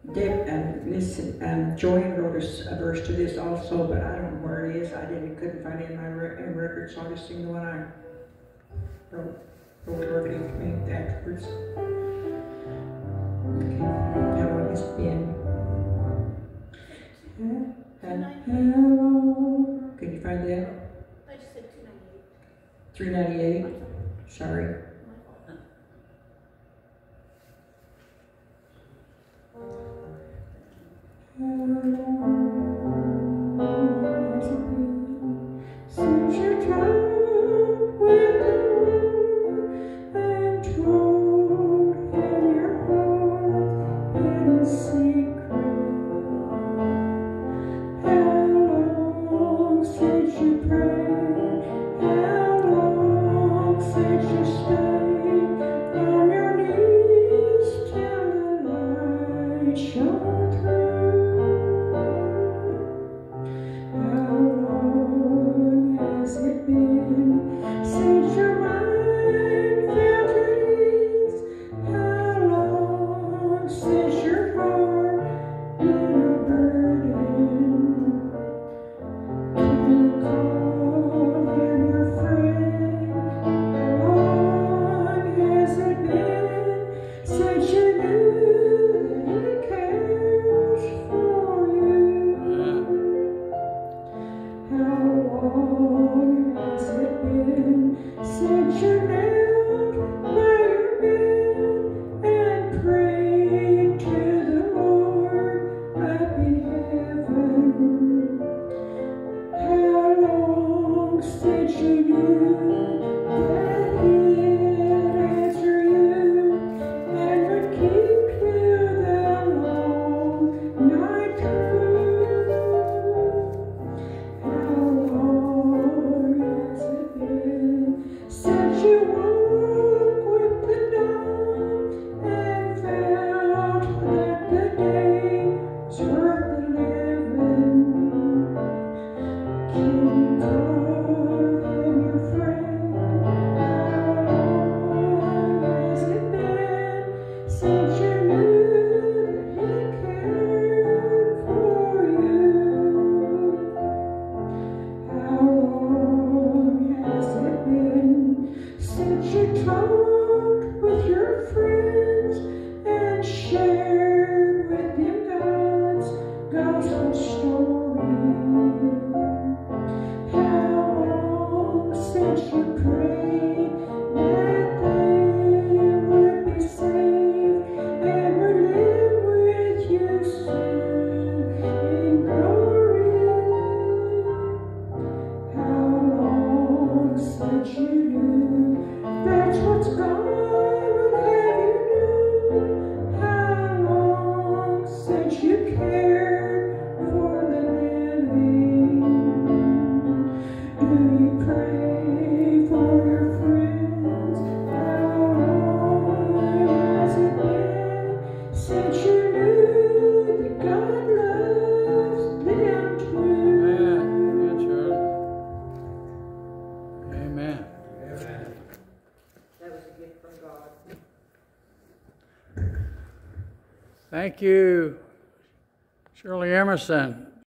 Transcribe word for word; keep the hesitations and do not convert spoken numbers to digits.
Deb, um, Miss um, Joanne wrote us a verse to this also, but I don't know where it is. I didn't couldn't find it in my re in record, so I'll just sing the one I wrote. Wrote Lord gave me afterwards. Okay, how long has it been? Hello. Can you find that? I just said two ninety-eight. three ninety-eight. Sorry. Since you talked with the Lord and told him your heart in secret, how long since you prayed, how long since you stayed on your knees till the light shone through. How long has it been since your mind felt at ease? How long since your heart been a burden? Can you call him your friend? How long has it been since you knew that he cares for you? How long has it been since you knelt by your bed and prayed to the Lord up in heaven? How long since you knew that he'd answer you and would keep you the long night through? How long has it been since you woke with the dawn and felt that the day was worth living? Can you call him your friend? How long has it been since you knew that he cared for you? How long has it been since you talked with your friends and shared with them God's gospel story? How long since you prayed that they would be saved and would live with you soon in glory? How long since you knew that's what God would have you do? How long since you cared for the living? Do you pray for your friends? How long has it been since you knew that God loves them too? Amen. Amen, Shirley. Amen. Amen. That was a gift from God. Thank you, Shirley Emerson.